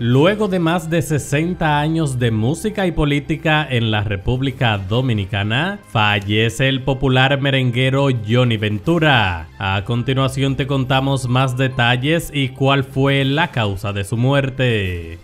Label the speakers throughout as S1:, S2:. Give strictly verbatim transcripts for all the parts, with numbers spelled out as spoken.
S1: Luego de más de sesenta años de música y política en la República Dominicana, fallece el popular merenguero Johnny Ventura. A continuación te contamos más detalles y cuál fue la causa de su muerte.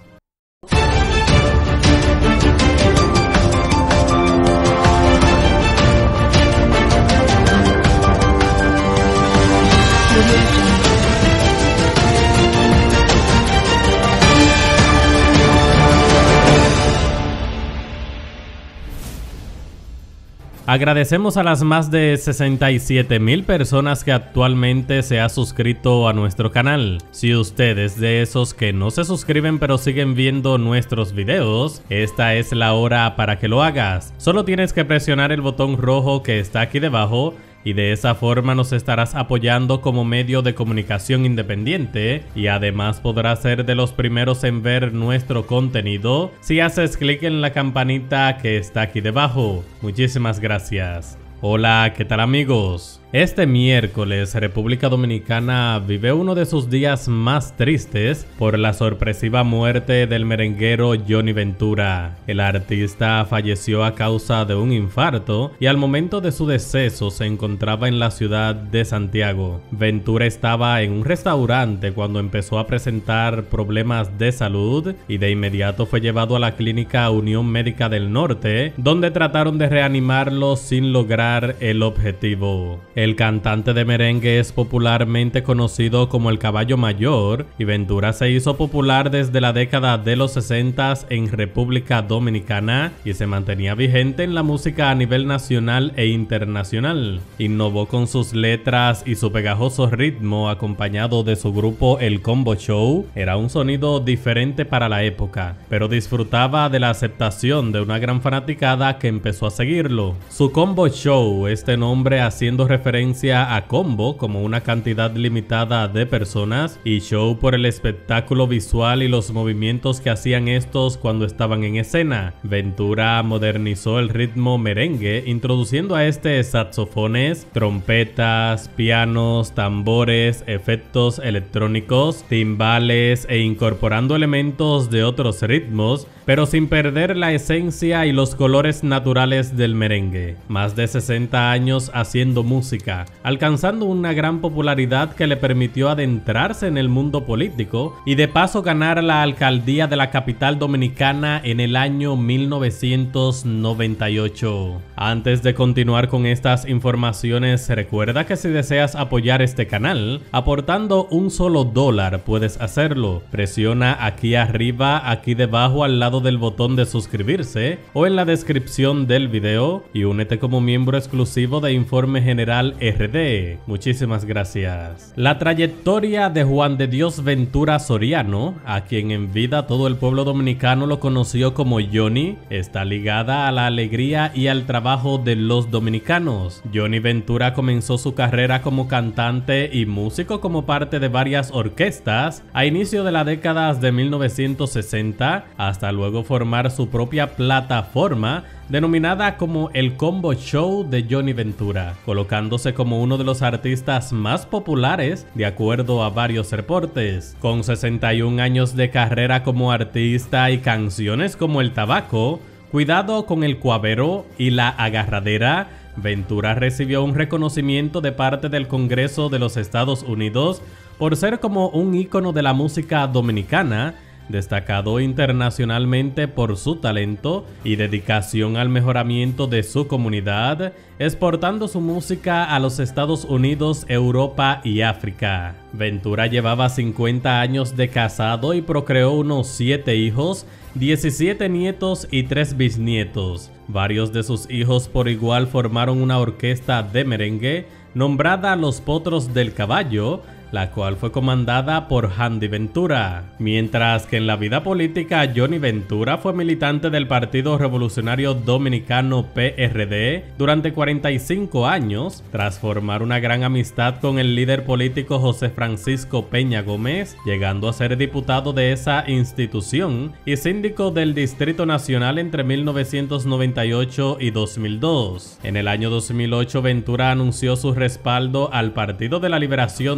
S1: Agradecemos a las más de sesenta y siete mil personas que actualmente se ha suscrito a nuestro canal. Si usted es de esos que no se suscriben pero siguen viendo nuestros videos, esta es la hora para que lo hagas. Solo tienes que presionar el botón rojo que está aquí debajo y de esa forma nos estarás apoyando como medio de comunicación independiente y además podrás ser de los primeros en ver nuestro contenido si haces clic en la campanita que está aquí debajo. Muchísimas gracias. Hola, ¿qué tal amigos? Este miércoles, República Dominicana vive uno de sus días más tristes por la sorpresiva muerte del merenguero Johnny Ventura. El artista falleció a causa de un infarto y al momento de su deceso se encontraba en la ciudad de Santiago. Ventura estaba en un restaurante cuando empezó a presentar problemas de salud y de inmediato fue llevado a la clínica Unión Médica del Norte, donde trataron de reanimarlo sin lograr el objetivo. El cantante de merengue es popularmente conocido como el Caballo Mayor y Ventura se hizo popular desde la década de los sesenta en República Dominicana y se mantenía vigente en la música a nivel nacional e internacional. Innovó con sus letras y su pegajoso ritmo acompañado de su grupo El Combo Show. Era un sonido diferente para la época, pero disfrutaba de la aceptación de una gran fanaticada que empezó a seguirlo. Su Combo Show, este nombre haciendo referencia a combo como una cantidad limitada de personas y show por el espectáculo visual y los movimientos que hacían estos cuando estaban en escena. Ventura modernizó el ritmo merengue introduciendo a este saxofones, trompetas, pianos, tambores, efectos electrónicos, timbales e incorporando elementos de otros ritmos, pero sin perder la esencia y los colores naturales del merengue. Más de sesenta años haciendo música, alcanzando una gran popularidad que le permitió adentrarse en el mundo político y de paso ganar la alcaldía de la capital dominicana en el año mil novecientos noventa y ocho. Antes de continuar con estas informaciones, recuerda que si deseas apoyar este canal, aportando un solo dólar puedes hacerlo. Presiona aquí arriba, aquí debajo al lado del botón de suscribirse o en la descripción del video y únete como miembro exclusivo de Informe General R D. Muchísimas gracias. La trayectoria de Juan de Dios Ventura Soriano, a quien en vida todo el pueblo dominicano lo conoció como Johnny, está ligada a la alegría y al trabajo de los dominicanos. Johnny Ventura comenzó su carrera como cantante y músico como parte de varias orquestas a inicio de la década de mil novecientos sesenta hasta luego formar su propia plataforma denominada como El Combo Show de Johnny Ventura, colocándose como uno de los artistas más populares de acuerdo a varios reportes. Con sesenta y un años de carrera como artista y canciones como El Tabaco, Cuidado con el Cuavero y La Agarradera, Ventura recibió un reconocimiento de parte del Congreso de los Estados Unidos por ser como un ícono de la música dominicana, destacado internacionalmente por su talento y dedicación al mejoramiento de su comunidad, exportando su música a los Estados Unidos, Europa y África. Ventura llevaba cincuenta años de casado y procreó unos siete hijos, diecisiete nietos y tres bisnietos. Varios de sus hijos por igual formaron una orquesta de merengue nombrada Los Potros del Caballo, la cual fue comandada por Handy Ventura. Mientras que en la vida política, Johnny Ventura fue militante del Partido Revolucionario Dominicano P R D durante cuarenta y cinco años, tras formar una gran amistad con el líder político José Francisco Peña Gómez, llegando a ser diputado de esa institución y síndico del Distrito Nacional entre mil novecientos noventa y ocho y dos mil dos. En el año dos mil ocho, Ventura anunció su respaldo al Partido de la Liberación Dominicana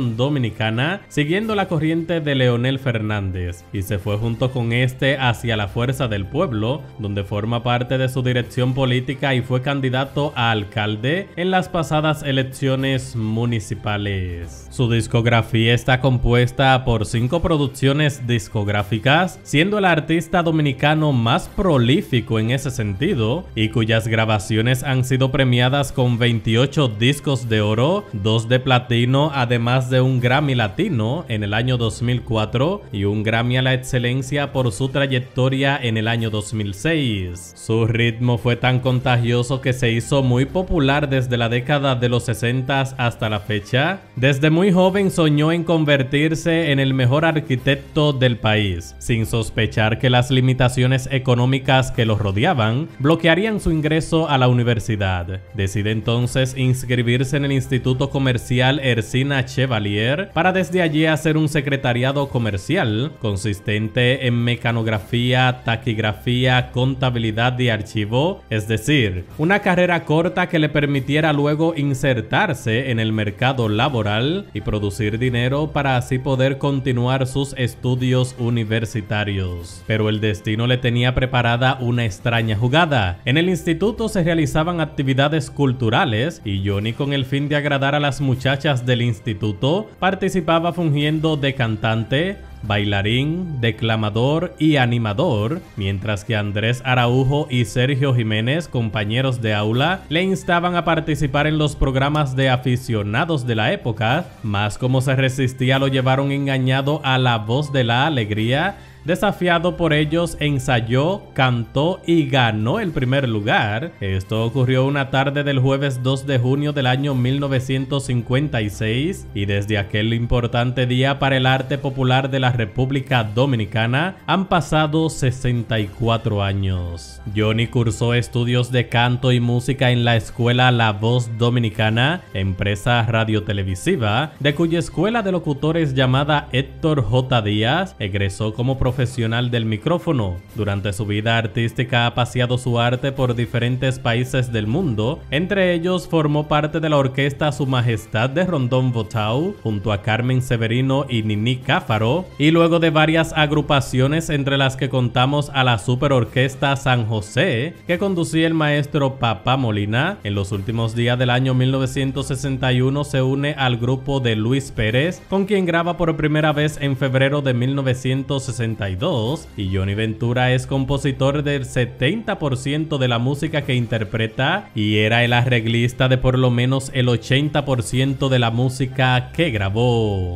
S1: Dominicana, siguiendo la corriente de Leonel Fernández, y se fue junto con este hacia la Fuerza del Pueblo, donde forma parte de su dirección política y fue candidato a alcalde en las pasadas elecciones municipales. Su discografía está compuesta por cinco producciones discográficas, siendo el artista dominicano más prolífico en ese sentido, y cuyas grabaciones han sido premiadas con veintiocho discos de oro, dos de platino, además de un Grammy Latino en el año dos mil cuatro y un Grammy a la excelencia por su trayectoria en el año dos mil seis. Su ritmo fue tan contagioso que se hizo muy popular desde la década de los sesenta hasta la fecha. Desde muy joven soñó en convertirse en el mejor arquitecto del país, sin sospechar que las limitaciones económicas que lo rodeaban bloquearían su ingreso a la universidad. Decide entonces inscribirse en el Instituto Comercial Ercina Chevalier para desde allí hacer un secretariado comercial consistente en mecanografía, taquigrafía, contabilidad y archivo, es decir, una carrera corta que le permitiera luego insertarse en el mercado laboral y producir dinero para así poder continuar sus estudios universitarios. Pero el destino le tenía preparada una extraña jugada. En el instituto se realizaban actividades culturales y Johnny, con el fin de agradar a las muchachas del instituto, participaba fungiendo de cantante, bailarín, declamador y animador, mientras que Andrés Araujo y Sergio Jiménez, compañeros de aula, le instaban a participar en los programas de aficionados de la época, más como se resistía lo llevaron engañado a La Voz de la Alegría. Desafiado por ellos, ensayó, cantó y ganó el primer lugar. Esto ocurrió una tarde del jueves dos de junio del año mil novecientos cincuenta y seis, y desde aquel importante día para el arte popular de la República Dominicana han pasado sesenta y cuatro años. Johnny cursó estudios de canto y música en la escuela La Voz Dominicana, empresa radiotelevisiva, de cuya escuela de locutores llamada Héctor J. Díaz egresó como profesor profesional del micrófono. Durante su vida artística ha paseado su arte por diferentes países del mundo, entre ellos formó parte de la orquesta Su Majestad de Rondón Botau, junto a Carmen Severino y Nini Cáfaro, y luego de varias agrupaciones entre las que contamos a la Superorquesta San José, que conducía el maestro Papá Molina. En los últimos días del año mil novecientos sesenta y uno se une al grupo de Luis Pérez, con quien graba por primera vez en febrero de mil novecientos sesenta y dos, y Johnny Ventura es compositor del setenta por ciento de la música que interpreta y era el arreglista de por lo menos el ochenta por ciento de la música que grabó.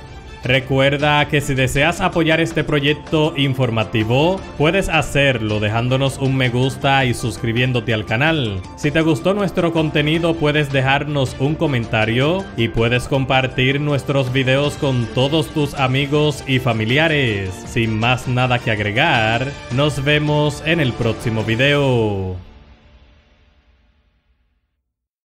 S1: Recuerda que si deseas apoyar este proyecto informativo, puedes hacerlo dejándonos un me gusta y suscribiéndote al canal. Si te gustó nuestro contenido, puedes dejarnos un comentario y puedes compartir nuestros videos con todos tus amigos y familiares. Sin más nada que agregar, nos vemos en el próximo video.